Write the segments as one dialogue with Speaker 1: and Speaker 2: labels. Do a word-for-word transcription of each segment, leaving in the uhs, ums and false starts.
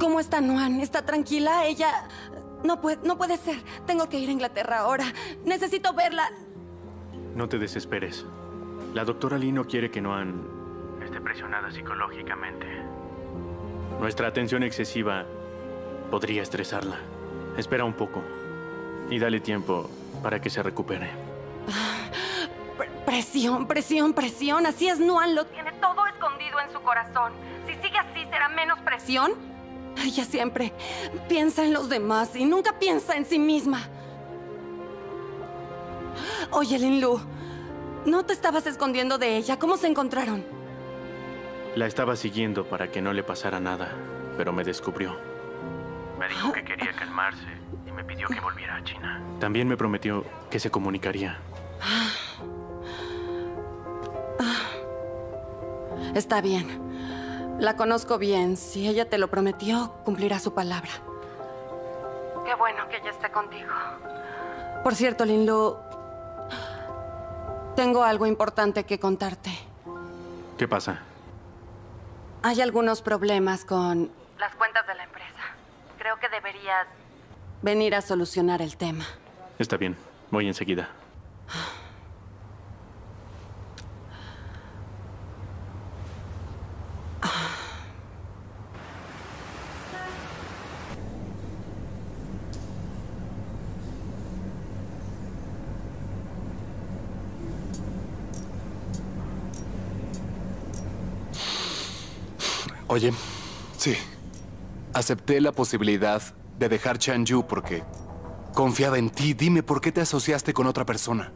Speaker 1: ¿Cómo está Noan? ¿Está tranquila? Ella... No puede, no puede ser. Tengo que ir a Inglaterra ahora. Necesito verla.
Speaker 2: No te desesperes. La doctora Lee no quiere que Noan esté presionada psicológicamente. Nuestra atención excesiva podría estresarla. Espera un poco y dale tiempo para que se recupere.
Speaker 1: Presión, presión, presión. Así es, Noan. Lo tiene todo escondido en su corazón. Si sigue así, ¿será menos presión? Ella siempre piensa en los demás y nunca piensa en sí misma. Oye, Lin-Lu, ¿no te estabas escondiendo de ella? ¿Cómo se encontraron?
Speaker 2: La estaba siguiendo para que no le pasara nada, pero me descubrió. Me dijo que quería calmarse y me pidió que volviera a China. También me prometió que se comunicaría.
Speaker 1: Está bien. La conozco bien. Si ella te lo prometió, cumplirá su palabra. Qué bueno que ella esté contigo. Por cierto, Lin-Lu, tengo algo importante que contarte.
Speaker 2: ¿Qué pasa?
Speaker 1: Hay algunos problemas con las cuentas de la empresa. Creo que deberías venir a solucionar el tema.
Speaker 2: Está bien. Voy enseguida.
Speaker 3: Oye,
Speaker 4: Sí.
Speaker 3: acepté la posibilidad de dejar Changju porque confiaba en ti. Dime, ¿por qué te asociaste con otra persona?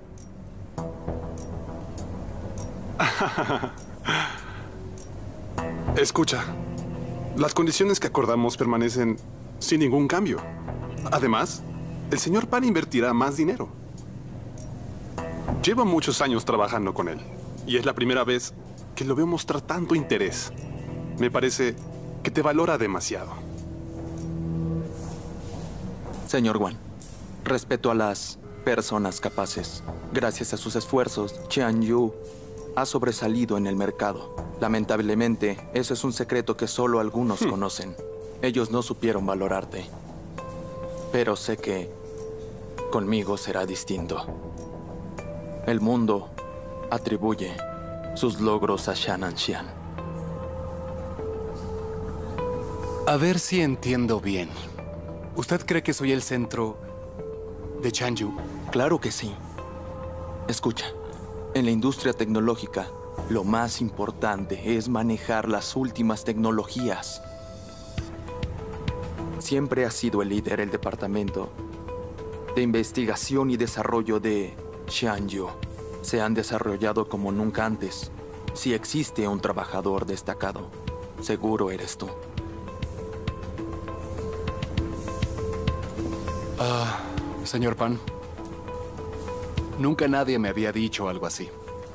Speaker 4: Escucha, las condiciones que acordamos permanecen sin ningún cambio. Además, el señor Pan invertirá más dinero. Lleva muchos años trabajando con él y es la primera vez que lo veo mostrar tanto interés. Me parece que te valora demasiado.
Speaker 5: Señor Wan, respeto a las personas capaces. Gracias a sus esfuerzos, Changju ha sobresalido en el mercado. Lamentablemente, eso es un secreto que solo algunos hmm. conocen. Ellos no supieron valorarte. Pero sé que conmigo será distinto. El mundo atribuye sus logros a Shannon Xian.
Speaker 3: A ver si entiendo bien. ¿Usted cree que soy el centro de Changju?
Speaker 5: Claro que sí. Escucha, en la industria tecnológica, lo más importante es manejar las últimas tecnologías. Siempre ha sido el líder del departamento de investigación y desarrollo de Changju. Se han desarrollado como nunca antes. Si existe un trabajador destacado, seguro eres tú.
Speaker 3: Ah, señor Pan, nunca nadie me había dicho algo así.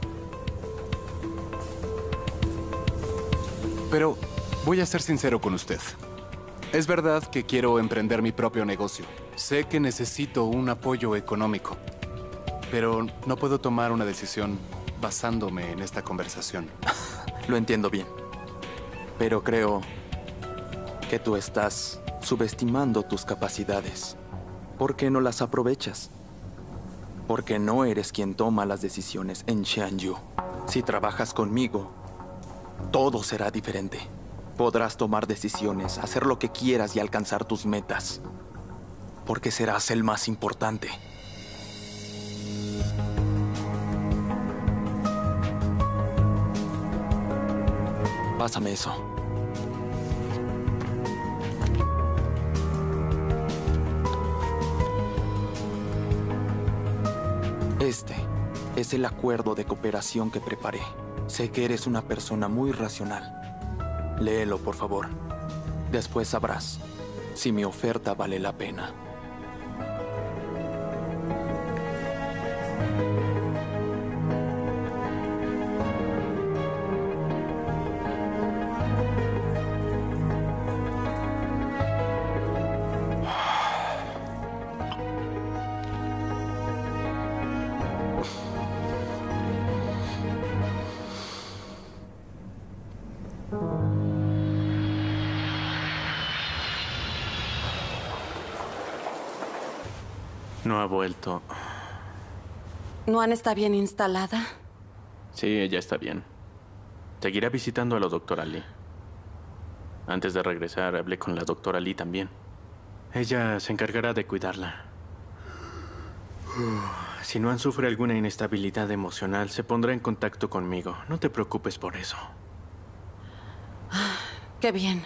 Speaker 3: Pero voy a ser sincero con usted. Es verdad que quiero emprender mi propio negocio. Sé que necesito un apoyo económico, pero no puedo tomar una decisión basándome en esta conversación.
Speaker 5: Lo entiendo bien, pero creo que tú estás subestimando tus capacidades. ¿Por qué no las aprovechas? Porque no eres quien toma las decisiones en Changju. Si trabajas conmigo, todo será diferente. Podrás tomar decisiones, hacer lo que quieras y alcanzar tus metas. Porque serás el más importante. Pásame eso. Este es el acuerdo de cooperación que preparé. Sé que eres una persona muy racional. Léelo, por favor. Después sabrás si mi oferta vale la pena.
Speaker 2: No ha vuelto.
Speaker 1: ¿Nuan está bien instalada?
Speaker 2: Sí, ella está bien. Seguirá visitando a la doctora Lee. Antes de regresar, hablé con la doctora Lee también. Ella se encargará de cuidarla. Si Nuan sufre alguna inestabilidad emocional, se pondrá en contacto conmigo. No te preocupes por eso.
Speaker 1: Qué bien.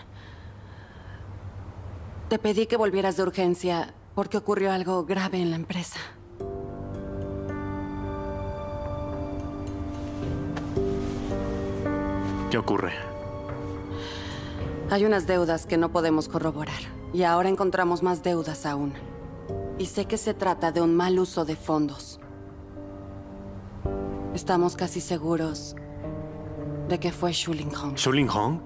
Speaker 1: Te pedí que volvieras de urgencia porque ocurrió algo grave en la empresa.
Speaker 2: ¿Qué ocurre?
Speaker 1: Hay unas deudas que no podemos corroborar. Y ahora encontramos más deudas aún. Y sé que se trata de un mal uso de fondos. Estamos casi seguros de que fue Shuling Hong.
Speaker 2: ¿Shuling Hong?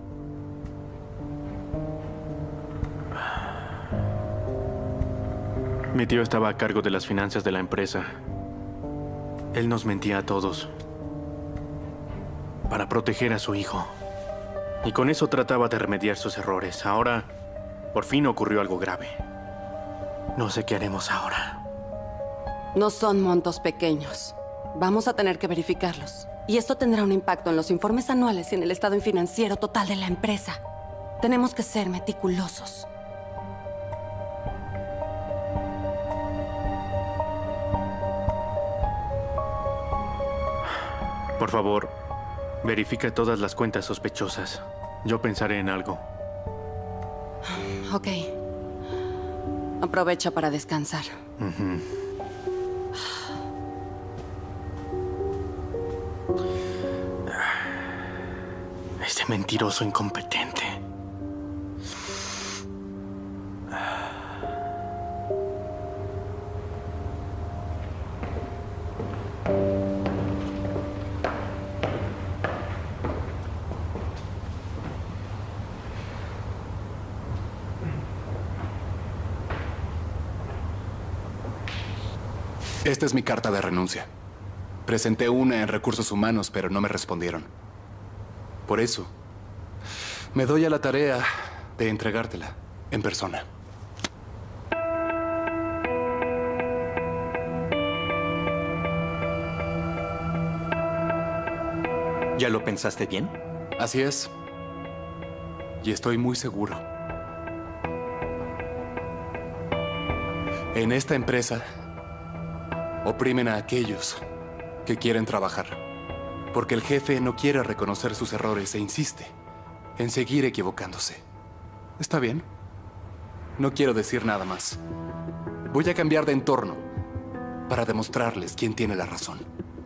Speaker 2: Mi tío estaba a cargo de las finanzas de la empresa. Él nos mentía a todos para proteger a su hijo. Y con eso trataba de remediar sus errores. Ahora, por fin ocurrió algo grave. No sé qué haremos ahora.
Speaker 1: No son montos pequeños. Vamos a tener que verificarlos. Y esto tendrá un impacto en los informes anuales y en el estado financiero total de la empresa. Tenemos que ser meticulosos.
Speaker 2: Por favor, verifica todas las cuentas sospechosas. Yo pensaré en algo.
Speaker 1: Ok. Aprovecha para descansar.
Speaker 2: Uh-huh. Ese mentiroso incompetente.
Speaker 3: Esta es mi carta de renuncia. Presenté una en recursos humanos, pero no me respondieron. Por eso, me doy a la tarea de entregártela en persona.
Speaker 6: ¿Ya lo pensaste bien?
Speaker 3: Así es. Y estoy muy seguro. En esta empresa, oprimen a aquellos que quieren trabajar. Porque el jefe no quiere reconocer sus errores e insiste en seguir equivocándose. ¿Está bien? No quiero decir nada más. Voy a cambiar de entorno para demostrarles quién tiene la razón.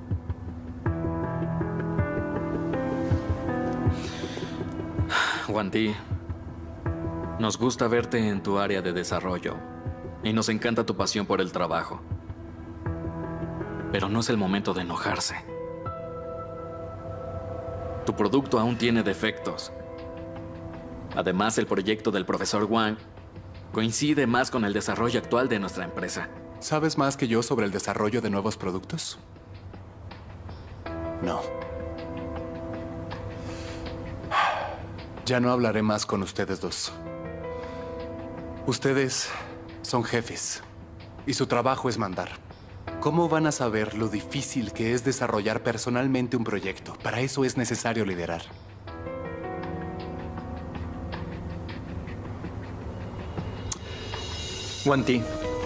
Speaker 7: Wan Ti, nos gusta verte en tu área de desarrollo y nos encanta tu pasión por el trabajo. Pero no es el momento de enojarse. Tu producto aún tiene defectos. Además, el proyecto del profesor Wang coincide más con el desarrollo actual de nuestra empresa.
Speaker 3: ¿Sabes más que yo sobre el desarrollo de nuevos productos? No. Ya no hablaré más con ustedes dos. Ustedes son jefes y su trabajo es mandar. ¿Cómo van a saber lo difícil que es desarrollar personalmente un proyecto? Para eso es necesario liderar.
Speaker 6: Wan Ti,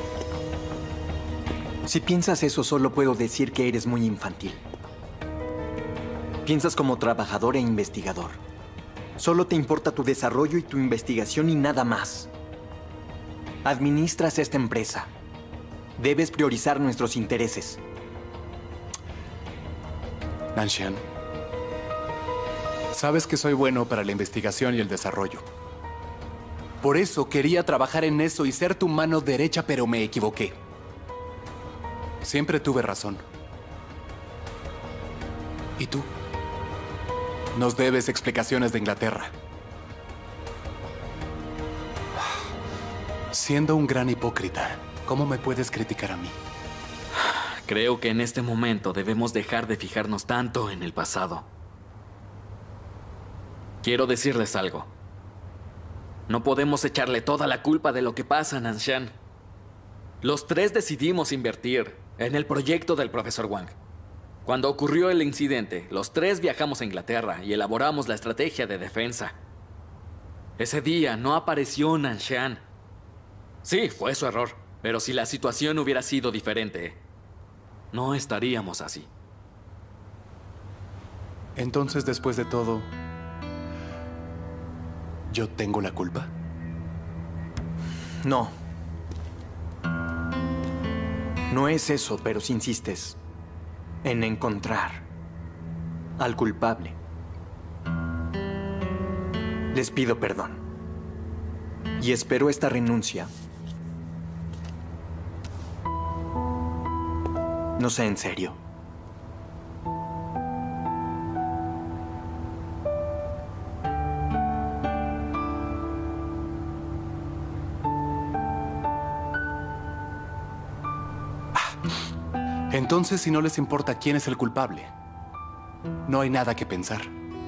Speaker 6: si piensas eso, solo puedo decir que eres muy infantil. Piensas como trabajador e investigador. Solo te importa tu desarrollo y tu investigación y nada más. Administras esta empresa. Debes priorizar nuestros intereses.
Speaker 3: Nanshan, sabes que soy bueno para la investigación y el desarrollo. Por eso quería trabajar en eso y ser tu mano derecha, pero me equivoqué. Siempre tuve razón. ¿Y tú? Nos debes explicaciones de Inglaterra. Siendo un gran hipócrita, ¿cómo me puedes criticar a mí?
Speaker 7: Creo que en este momento debemos dejar de fijarnos tanto en el pasado. Quiero decirles algo. No podemos echarle toda la culpa de lo que pasa a Nanshan. Los tres decidimos invertir en el proyecto del profesor Wang. Cuando ocurrió el incidente, los tres viajamos a Inglaterra y elaboramos la estrategia de defensa. Ese día no apareció Nanshan. Sí, fue su error, pero si la situación hubiera sido diferente, no estaríamos así.
Speaker 3: Entonces, después de todo, ¿yo tengo la culpa?
Speaker 6: No. No es eso, pero si insistes en encontrar al culpable, les pido perdón. Y espero esta renuncia no sea en serio.
Speaker 3: Entonces, si no les importa quién es el culpable, no hay nada que pensar.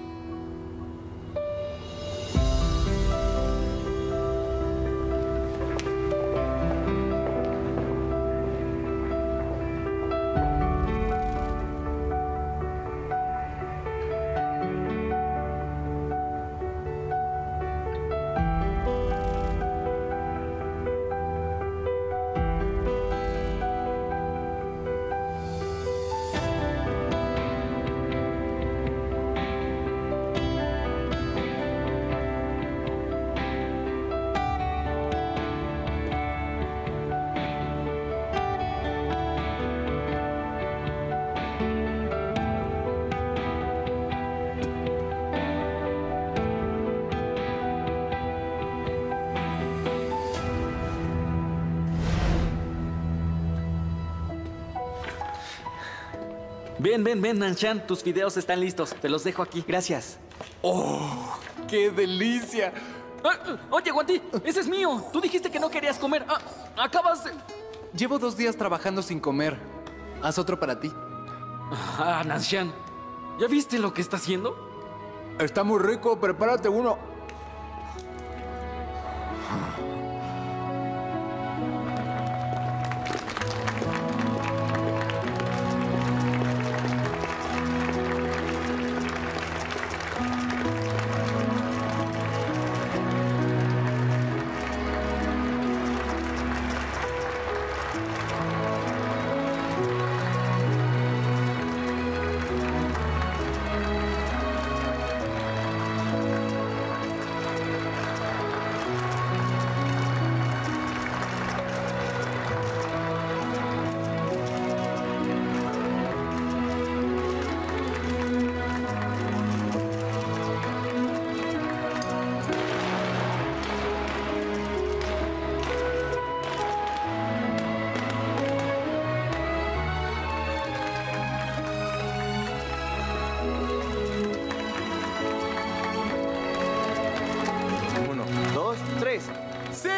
Speaker 7: Ven, ven, ven, Nanshan. Tus videos están listos. Te los dejo aquí.
Speaker 6: Gracias.
Speaker 3: ¡Oh, qué delicia!
Speaker 7: Ah, oye, Guanti, ese es mío. Tú dijiste que no querías comer. Ah, acabas de...
Speaker 3: Llevo dos días trabajando sin comer. Haz otro para ti.
Speaker 7: Ah, Nanshan. ¿Ya viste lo que está haciendo?
Speaker 3: Está muy rico, prepárate uno.
Speaker 6: Uno, dos, tres.
Speaker 3: ¡Sí!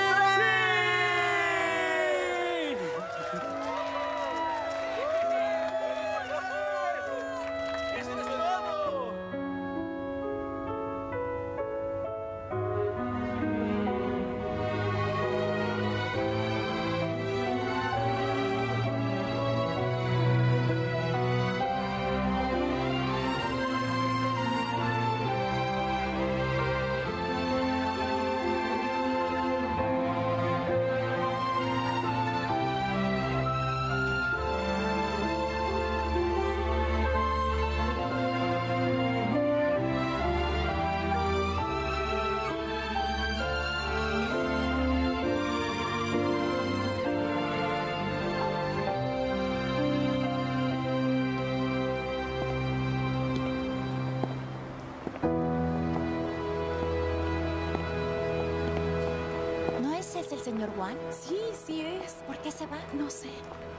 Speaker 8: ¿No es ese el señor Wang?
Speaker 9: Sí, sí es.
Speaker 8: ¿Por qué se va?
Speaker 9: No sé.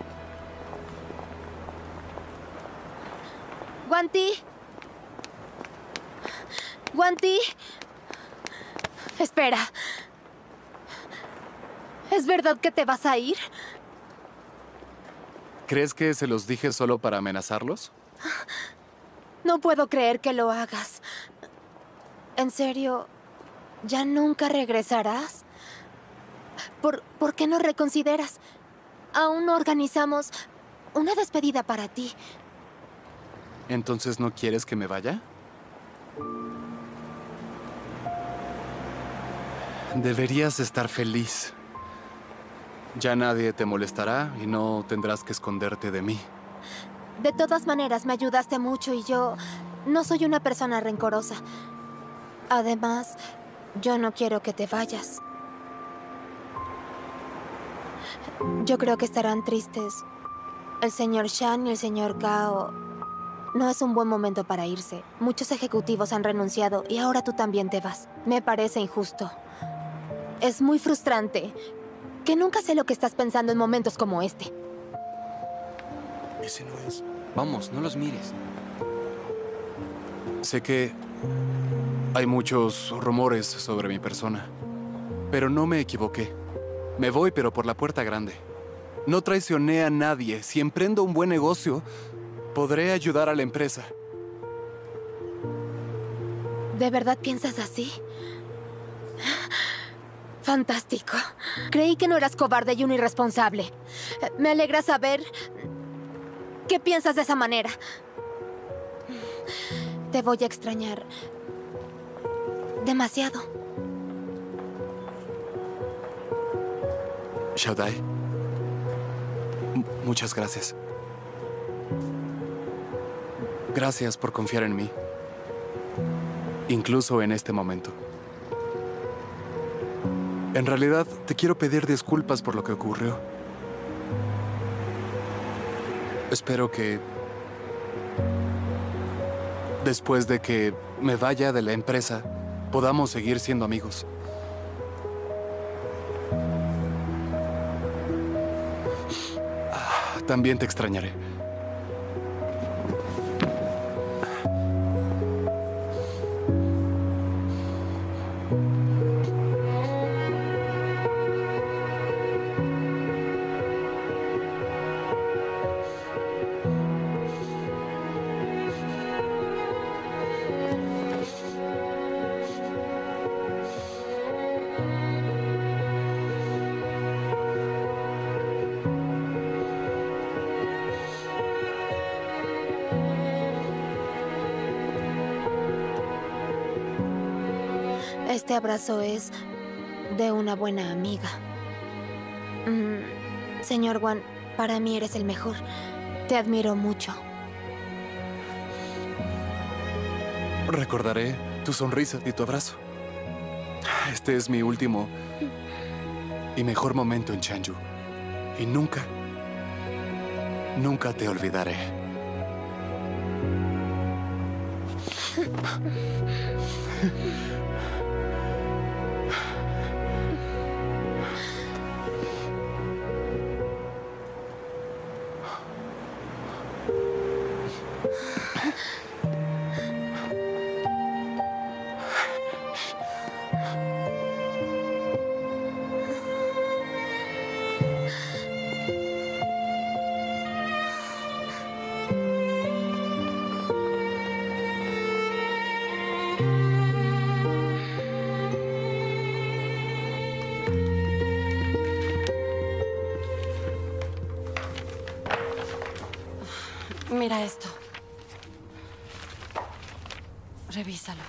Speaker 8: ¡Guanti! ¡Guanti! Espera. ¿Es verdad que te vas a ir?
Speaker 3: ¿Crees que se los dije solo para amenazarlos?
Speaker 8: No puedo creer que lo hagas. ¿En serio? ¿Ya nunca regresarás? ¿Por, ¿por qué no reconsideras? Aún no organizamos una despedida para ti.
Speaker 3: ¿Entonces no quieres que me vaya? Deberías estar feliz. Ya nadie te molestará y no tendrás que esconderte de mí.
Speaker 8: De todas maneras, me ayudaste mucho y yo no soy una persona rencorosa. Además, yo no quiero que te vayas. Yo creo que estarán tristes. El señor Shan y el señor Gao. No es un buen momento para irse. Muchos ejecutivos han renunciado y ahora tú también te vas. Me parece injusto. Es muy frustrante que nunca sé lo que estás pensando en momentos como este.
Speaker 9: Ese no es. Vamos, no los mires.
Speaker 3: Sé que hay muchos rumores sobre mi persona, pero no me equivoqué. Me voy, pero por la puerta grande. No traicioné a nadie. Si emprendo un buen negocio, podré ayudar a la empresa.
Speaker 8: ¿De verdad piensas así? Fantástico. Creí que no eras cobarde y un irresponsable. Me alegra saber que piensas de esa manera. Te voy a extrañar demasiado.
Speaker 3: Xiaodai, m- muchas gracias. Gracias por confiar en mí. Incluso en este momento. En realidad, te quiero pedir disculpas por lo que ocurrió. Espero que después de que me vaya de la empresa, podamos seguir siendo amigos. Ah, también te extrañaré.
Speaker 8: Este abrazo es de una buena amiga. Mm, señor Wan, para mí eres el mejor. Te admiro mucho.
Speaker 3: Recordaré tu sonrisa y tu abrazo. Este es mi último y mejor momento en Changju. Y nunca, nunca te olvidaré.
Speaker 1: Mira esto. Revísalo.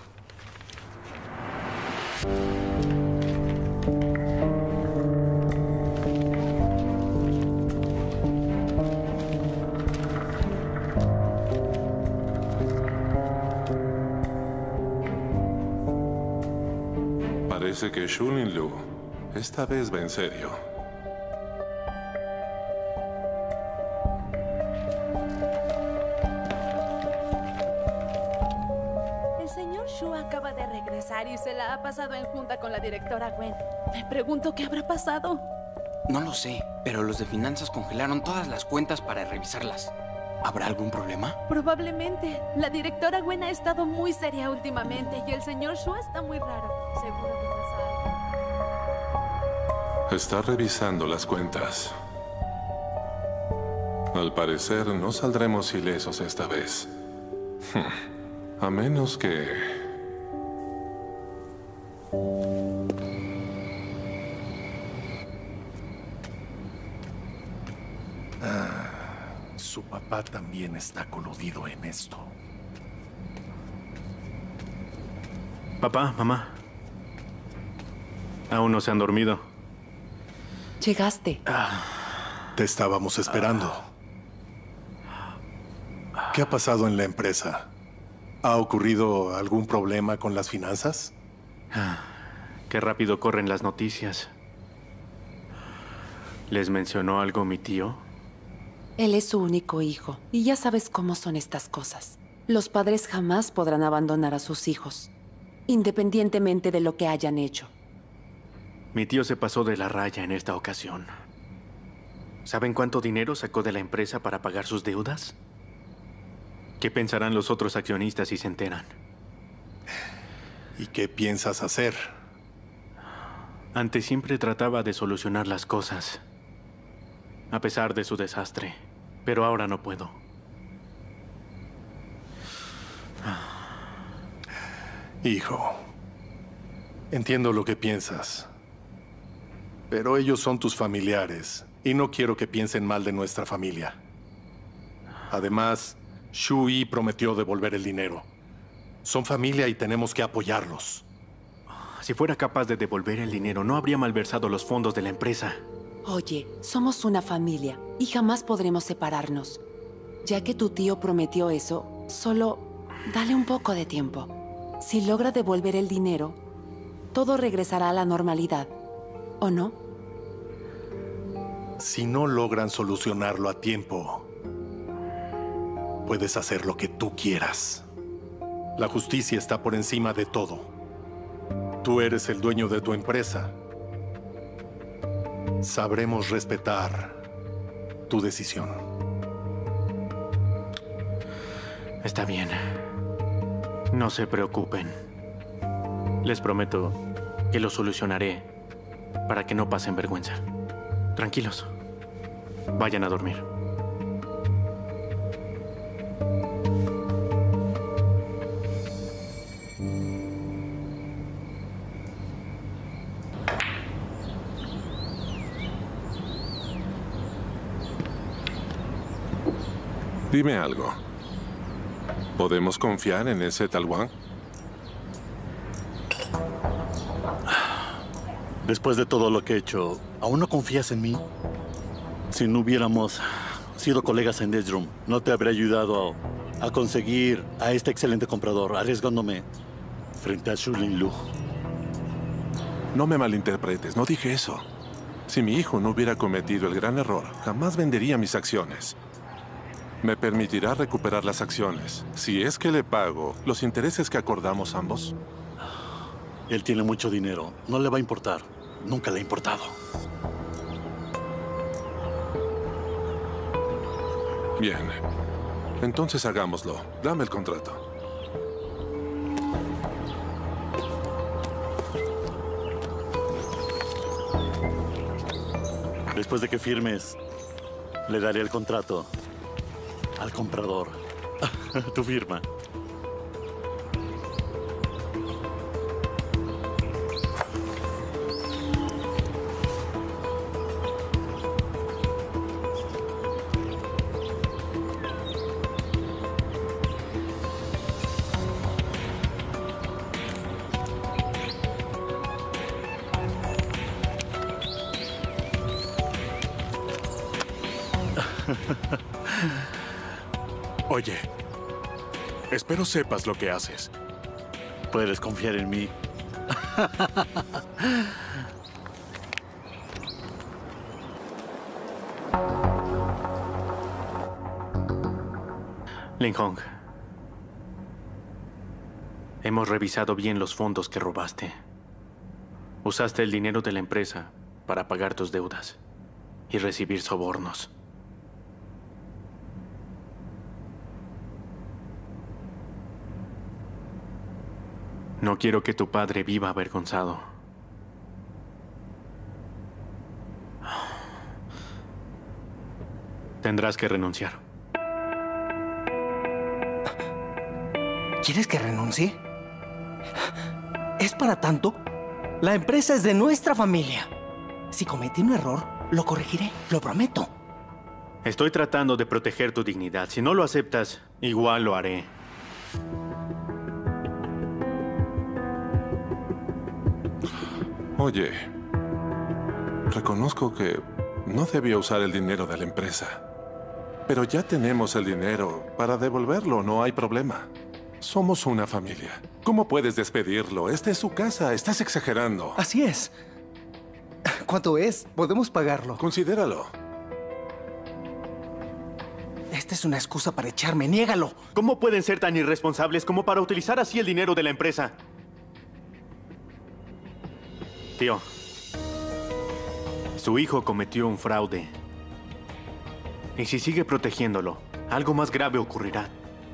Speaker 10: Parece que Shulin Lu esta vez va en serio.
Speaker 11: El señor Shu acaba de regresar y se la ha pasado en junta con la directora Gwen. Me pregunto qué habrá pasado.
Speaker 9: No lo sé, pero los de finanzas congelaron todas las cuentas para revisarlas. ¿Habrá algún problema?
Speaker 11: Probablemente. La directora Gwen ha estado muy seria últimamente y el señor Shu está muy raro. Seguro que pasa algo.
Speaker 10: Está revisando las cuentas. Al parecer no saldremos ilesos esta vez. A menos que...
Speaker 12: Su papá también está coludido en esto.
Speaker 2: Papá, mamá. Aún no se han dormido.
Speaker 1: Llegaste.
Speaker 12: Te estábamos esperando. ¿Qué ha pasado en la empresa? ¿Ha ocurrido algún problema con las finanzas?
Speaker 2: Qué rápido corren las noticias. ¿Les mencionó algo mi tío?
Speaker 1: Él es su único hijo, y ya sabes cómo son estas cosas. Los padres jamás podrán abandonar a sus hijos, independientemente de lo que hayan hecho.
Speaker 2: Mi tío se pasó de la raya en esta ocasión. ¿Saben cuánto dinero sacó de la empresa para pagar sus deudas? ¿Qué pensarán los otros accionistas si se enteran?
Speaker 12: ¿Y qué piensas hacer?
Speaker 2: Antes siempre trataba de solucionar las cosas, a pesar de su desastre, pero ahora no puedo.
Speaker 12: Hijo, entiendo lo que piensas, pero ellos son tus familiares y no quiero que piensen mal de nuestra familia. Además, Shui prometió devolver el dinero. Son familia y tenemos que apoyarlos.
Speaker 2: Si fuera capaz de devolver el dinero, no habría malversado los fondos de la empresa.
Speaker 1: Oye, somos una familia y jamás podremos separarnos. Ya que tu tío prometió eso, solo dale un poco de tiempo. Si logra devolver el dinero, todo regresará a la normalidad, ¿o no?
Speaker 12: Si no logran solucionarlo a tiempo, puedes hacer lo que tú quieras. La justicia está por encima de todo. Tú eres el dueño de tu empresa. Sabremos respetar tu decisión.
Speaker 2: Está bien. No se preocupen. Les prometo que lo solucionaré para que no pasen vergüenza. Tranquilos. Vayan a dormir.
Speaker 10: Dime algo. ¿Podemos confiar en ese tal Wang?
Speaker 13: Después de todo lo que he hecho, ¿aún no confías en mí? Si no hubiéramos sido colegas en Edgeroom, no te habría ayudado a conseguir a este excelente comprador, arriesgándome frente a Shu Lin Lu.
Speaker 10: No me malinterpretes, no dije eso. Si mi hijo no hubiera cometido el gran error, jamás vendería mis acciones. Me permitirá recuperar las acciones, si es que le pago los intereses que acordamos ambos.
Speaker 13: Él tiene mucho dinero. No le va a importar. Nunca le ha importado.
Speaker 10: Bien. Entonces hagámoslo. Dame el contrato.
Speaker 13: Después de que firmes, le daré el contrato al comprador. Tu firma.
Speaker 12: Oye, espero sepas lo que haces.
Speaker 13: Puedes confiar en mí.
Speaker 2: Lin Hong, hemos revisado bien los fondos que robaste. Usaste el dinero de la empresa para pagar tus deudas y recibir sobornos. No quiero que tu padre viva avergonzado. Tendrás que renunciar.
Speaker 14: ¿Quieres que renuncie? ¿Es para tanto? La empresa es de nuestra familia. Si cometí un error, lo corregiré, lo prometo.
Speaker 2: Estoy tratando de proteger tu dignidad. Si no lo aceptas, igual lo haré.
Speaker 10: Oye, reconozco que no debía usar el dinero de la empresa. Pero ya tenemos el dinero para devolverlo, no hay problema. Somos una familia. ¿Cómo puedes despedirlo? Esta es su casa, estás exagerando.
Speaker 14: Así es. ¿Cuánto es? Podemos pagarlo.
Speaker 10: Considéralo.
Speaker 14: Esta es una excusa para echarme, niégalo.
Speaker 2: ¿Cómo pueden ser tan irresponsables como para utilizar así el dinero de la empresa? Tío, su hijo cometió un fraude. Y si sigue protegiéndolo, algo más grave ocurrirá.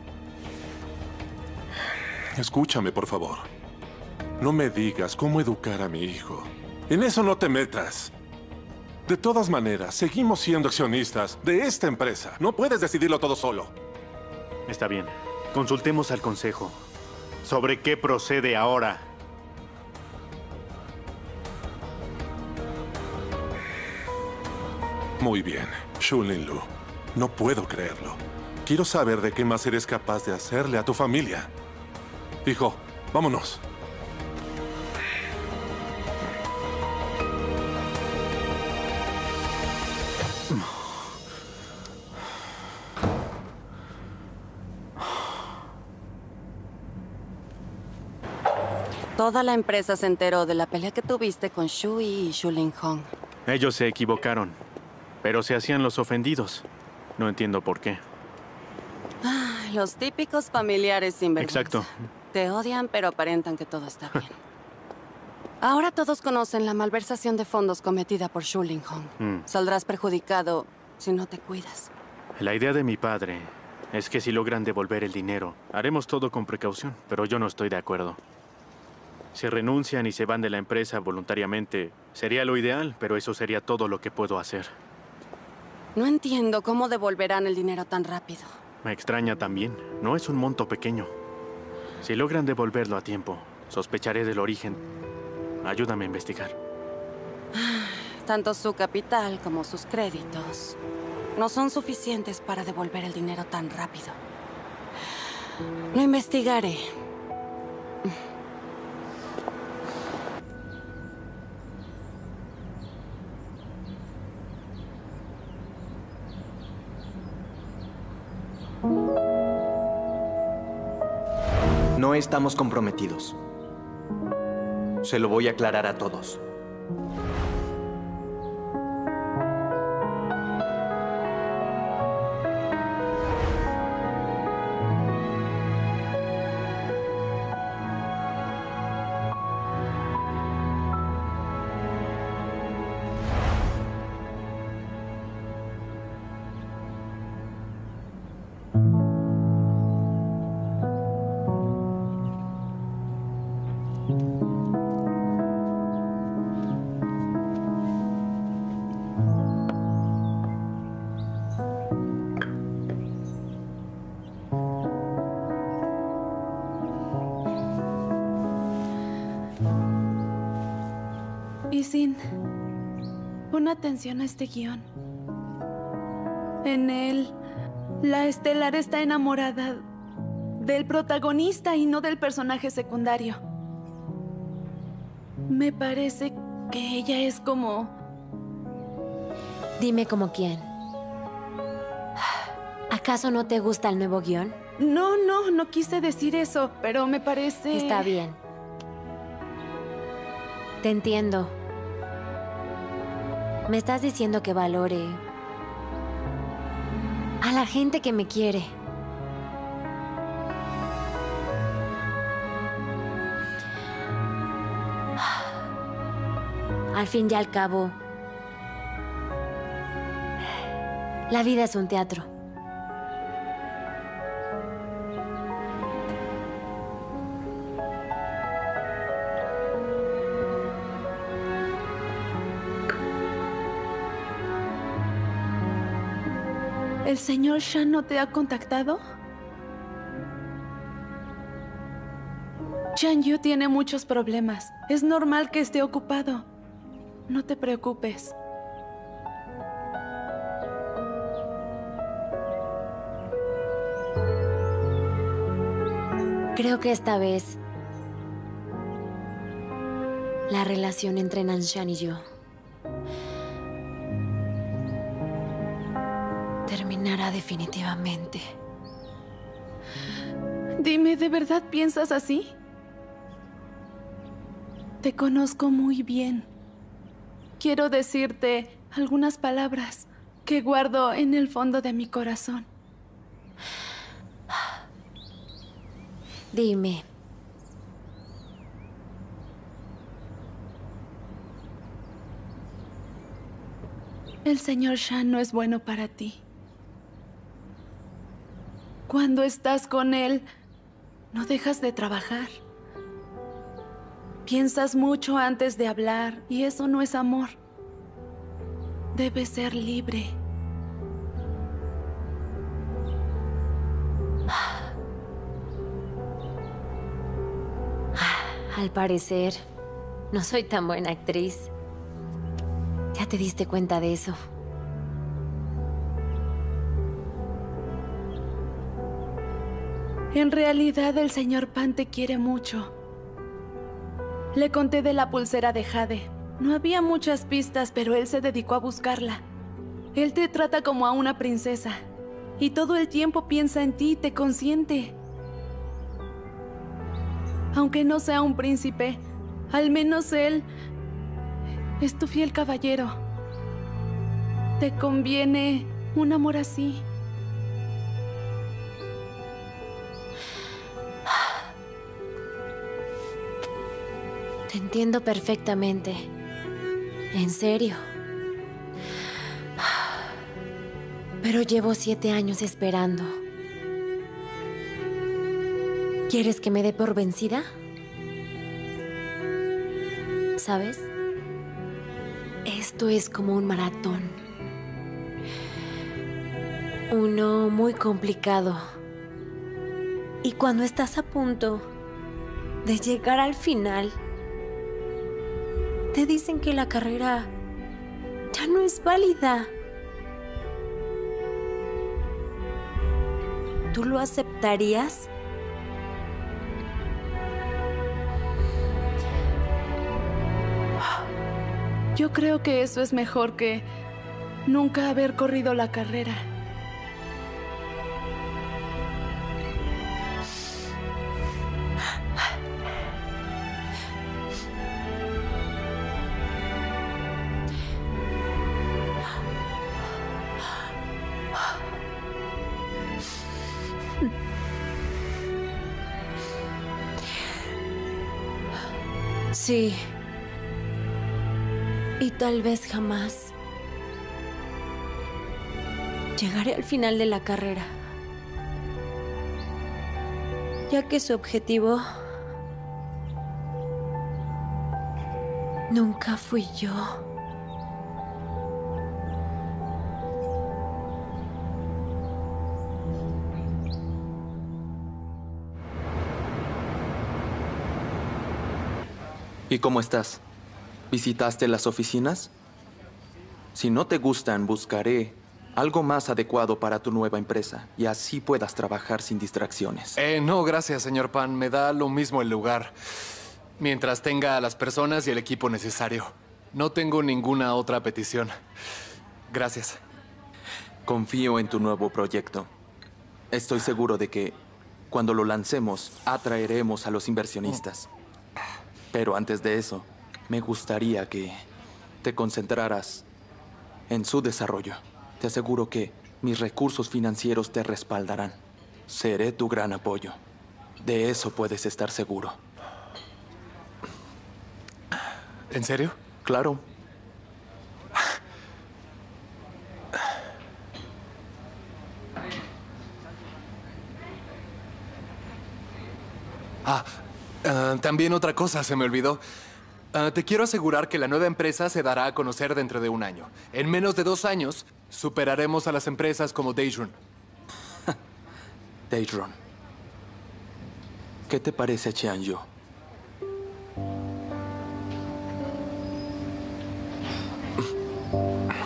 Speaker 10: Escúchame, por favor. No me digas cómo educar a mi hijo. En eso no te metas. De todas maneras, seguimos siendo accionistas de esta empresa. No puedes decidirlo todo solo.
Speaker 2: Está bien. Consultemos al consejo sobre qué procede ahora.
Speaker 10: Muy bien, Xu Linlu. No puedo creerlo. Quiero saber de qué más eres capaz de hacerle a tu familia. Hijo, vámonos.
Speaker 1: Toda la empresa se enteró de la pelea que tuviste con Xu Yi y Xu Linhong.
Speaker 2: Ellos se equivocaron, pero se hacían los ofendidos. No entiendo por qué.
Speaker 1: Ah, los típicos familiares sinvergüenza.
Speaker 2: Exacto.
Speaker 1: Te odian, pero aparentan que todo está bien. Ahora todos conocen la malversación de fondos cometida por Xu Linhong.
Speaker 2: Mm.
Speaker 1: Saldrás perjudicado si no te cuidas.
Speaker 2: La idea de mi padre es que si logran devolver el dinero, haremos todo con precaución, pero yo no estoy de acuerdo. Si renuncian y se van de la empresa voluntariamente, sería lo ideal, pero eso sería todo lo que puedo hacer.
Speaker 1: No entiendo cómo devolverán el dinero tan rápido.
Speaker 2: Me extraña también. No es un monto pequeño. Si logran devolverlo a tiempo, sospecharé del origen. Ayúdame a investigar.
Speaker 1: Tanto su capital como sus créditos no son suficientes para devolver el dinero tan rápido. Lo investigaré.
Speaker 6: No estamos comprometidos. Se lo voy a aclarar a todos.
Speaker 11: Y sin... Pon atención a este guión. En él, la estelar está enamorada del protagonista y no del personaje secundario. Me parece que ella es como...
Speaker 15: Dime como quién. ¿Acaso no te gusta el nuevo guión?
Speaker 11: No, no, no quise decir eso, pero me parece...
Speaker 15: Está bien. Te entiendo. Me estás diciendo que valore a la gente que me quiere. Al fin y al cabo, la vida es un teatro.
Speaker 11: ¿El señor Shan no te ha contactado? Chan Yu tiene muchos problemas. Es normal que esté ocupado. No te preocupes.
Speaker 15: Creo que esta vez la relación entre Nanshan y yo terminará definitivamente.
Speaker 11: Dime, ¿de verdad piensas así? Te conozco muy bien. Quiero decirte algunas palabras que guardo en el fondo de mi corazón.
Speaker 15: Dime.
Speaker 11: El señor Shan no es bueno para ti. Cuando estás con él, no dejas de trabajar. Piensas mucho antes de hablar y eso no es amor. Debes ser libre.
Speaker 15: Al parecer, no soy tan buena actriz. Ya te diste cuenta de eso.
Speaker 11: En realidad, el señor Pan te quiere mucho. Le conté de la pulsera de Jade. No había muchas pistas, pero él se dedicó a buscarla. Él te trata como a una princesa. Y todo el tiempo piensa en ti y te consiente. Aunque no sea un príncipe, al menos él es tu fiel caballero. Te conviene un amor así.
Speaker 15: Te entiendo perfectamente. En serio. Pero llevo siete años esperando. ¿Quieres que me dé por vencida? ¿Sabes? Esto es como un maratón. Uno muy complicado. Y cuando estás a punto de llegar al final, te dicen que la carrera ya no es válida. ¿Tú lo aceptarías?
Speaker 11: Yo creo que eso es mejor que nunca haber corrido la carrera.
Speaker 15: Sí. Y tal vez jamás llegaré al final de la carrera, ya que su objetivo nunca fui yo.
Speaker 5: ¿Y cómo estás? ¿Visitaste las oficinas? Si no te gustan, buscaré algo más adecuado para tu nueva empresa y así puedas trabajar sin distracciones.
Speaker 3: Eh, no, gracias, señor Pan. Me da lo mismo el lugar. Mientras tenga a las personas y el equipo necesario. No tengo ninguna otra petición. Gracias.
Speaker 5: Confío en tu nuevo proyecto. Estoy seguro de que cuando lo lancemos, atraeremos a los inversionistas. Pero antes de eso, me gustaría que te concentraras en su desarrollo. Te aseguro que mis recursos financieros te respaldarán. Seré tu gran apoyo. De eso puedes estar seguro.
Speaker 3: ¿En serio?
Speaker 5: Claro.
Speaker 3: Ah, uh, también otra cosa se me olvidó. Uh, te quiero asegurar que la nueva empresa se dará a conocer dentro de un año. En menos de dos años, superaremos a las empresas como Daedrun.
Speaker 5: Daedrun. ¿Qué te parece Qianyu?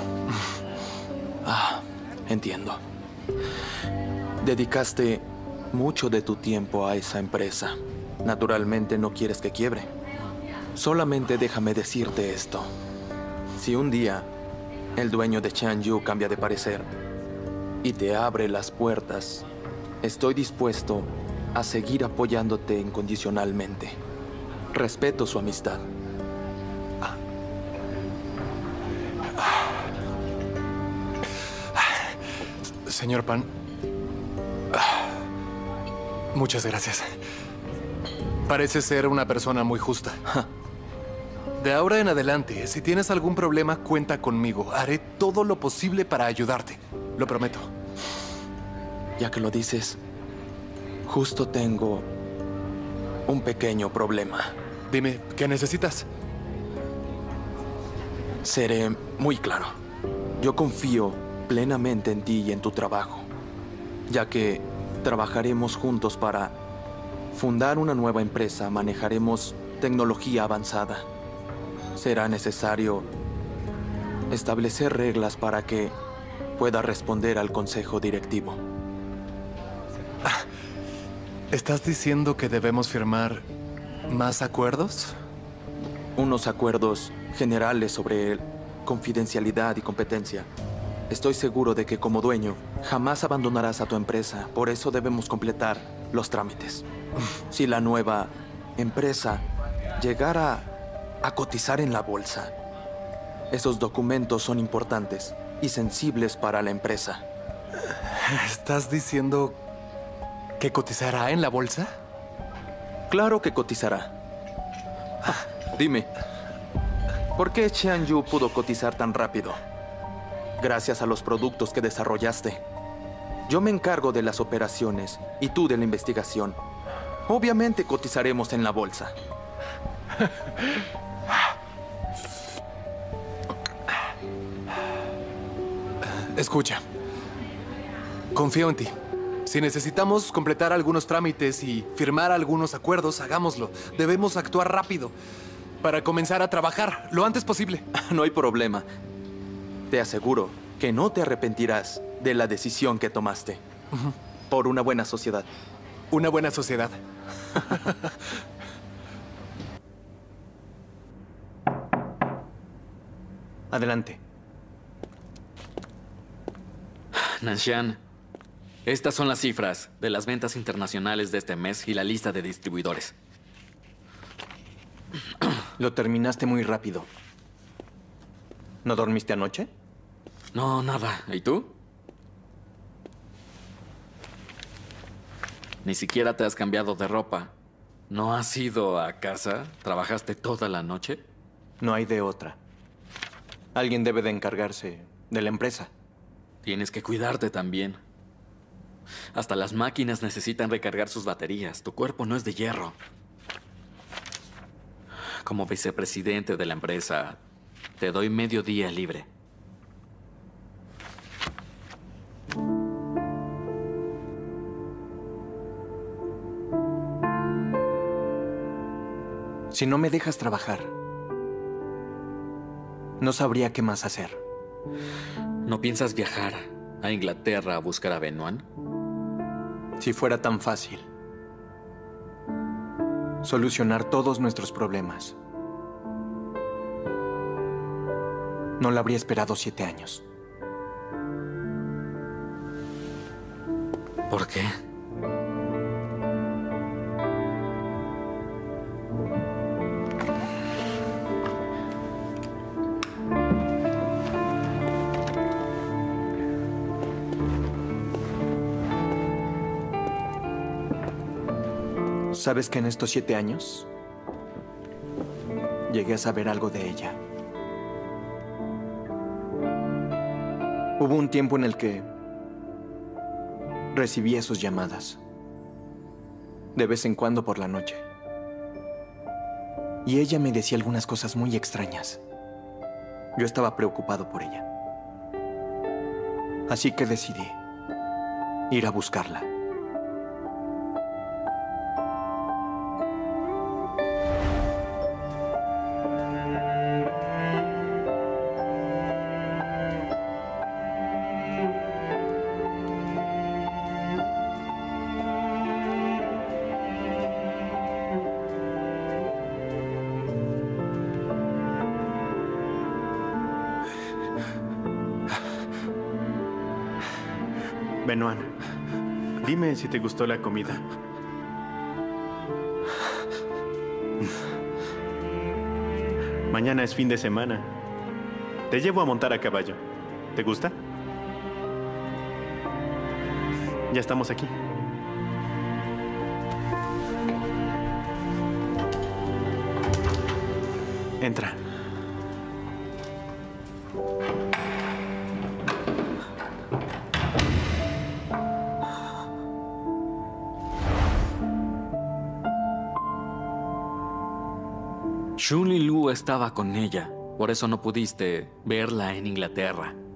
Speaker 5: Ah, entiendo. Dedicaste mucho de tu tiempo a esa empresa. Naturalmente no quieres que quiebre. Solamente déjame decirte esto. Si un día el dueño de Qianyu cambia de parecer y te abre las puertas, estoy dispuesto a seguir apoyándote incondicionalmente. Respeto su amistad.
Speaker 3: Señor Pan, muchas gracias. Parece ser una persona muy justa. De ahora en adelante, si tienes algún problema, cuenta conmigo. Haré todo lo posible para ayudarte. Lo prometo.
Speaker 5: Ya que lo dices, justo tengo un pequeño problema.
Speaker 3: Dime, ¿qué necesitas?
Speaker 5: Seré muy claro. Yo confío plenamente en ti y en tu trabajo, ya que trabajaremos juntos para fundar una nueva empresa. Manejaremos tecnología avanzada. Será necesario establecer reglas para que pueda responder al consejo directivo.
Speaker 3: ¿Estás diciendo que debemos firmar más acuerdos?
Speaker 5: Unos acuerdos generales sobre confidencialidad y competencia. Estoy seguro de que como dueño jamás abandonarás a tu empresa. Por eso debemos completar los trámites. Si la nueva empresa llegara a cotizar en la bolsa, esos documentos son importantes y sensibles para la empresa.
Speaker 3: ¿Estás diciendo que cotizará en la bolsa?
Speaker 5: Claro que cotizará. Dime, ¿por qué Qianyu pudo cotizar tan rápido? Gracias a los productos que desarrollaste. Yo me encargo de las operaciones y tú de la investigación. Obviamente cotizaremos en la bolsa.
Speaker 3: Escucha, confío en ti. Si necesitamos completar algunos trámites y firmar algunos acuerdos, hagámoslo. Debemos actuar rápido para comenzar a trabajar lo antes posible.
Speaker 5: No hay problema. Te aseguro que no te arrepentirás de la decisión que tomaste. Uh-huh. Por una buena sociedad.
Speaker 3: Una buena sociedad.
Speaker 6: Adelante.
Speaker 7: Nanshan, estas son las cifras de las ventas internacionales de este mes y la lista de distribuidores.
Speaker 6: Lo terminaste muy rápido. ¿No dormiste anoche?
Speaker 7: No, nada. ¿Y tú? Ni siquiera te has cambiado de ropa. ¿No has ido a casa? ¿Trabajaste toda la noche?
Speaker 6: No hay de otra. Alguien debe de encargarse de la empresa.
Speaker 7: Tienes que cuidarte también. Hasta las máquinas necesitan recargar sus baterías. Tu cuerpo no es de hierro. Como vicepresidente de la empresa, te doy medio día libre.
Speaker 6: Si no me dejas trabajar, no sabría qué más hacer.
Speaker 7: ¿No piensas viajar a Inglaterra a buscar a Benoit?
Speaker 6: Si fuera tan fácil solucionar todos nuestros problemas, no lo habría esperado siete años.
Speaker 7: ¿Por qué?
Speaker 6: ¿Sabes que en estos siete años llegué a saber algo de ella? Hubo un tiempo en el que recibía sus llamadas, de vez en cuando por la noche. Y ella me decía algunas cosas muy extrañas. Yo estaba preocupado por ella. Así que decidí ir a buscarla.
Speaker 2: Benoit, dime si te gustó la comida. Mañana es fin de semana. Te llevo a montar a caballo. ¿Te gusta? Ya estamos aquí. Entra.
Speaker 7: Shun Li Lu estaba con ella, por eso no pudiste verla en Inglaterra.